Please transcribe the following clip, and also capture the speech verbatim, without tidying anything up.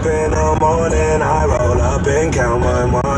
in the morning, I roll up and count my money.